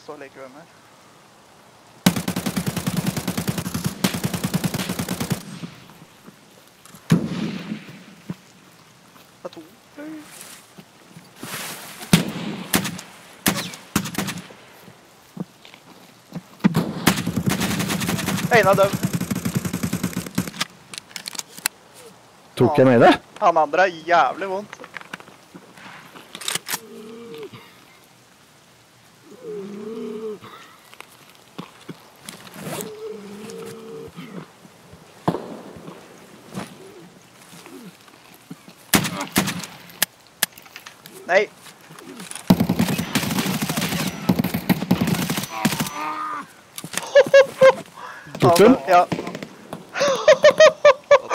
så like hvem her. Det er to. En av dem. Tok jeg med det? Han andre er jævlig vondt. Nei. Tok du den? Ja.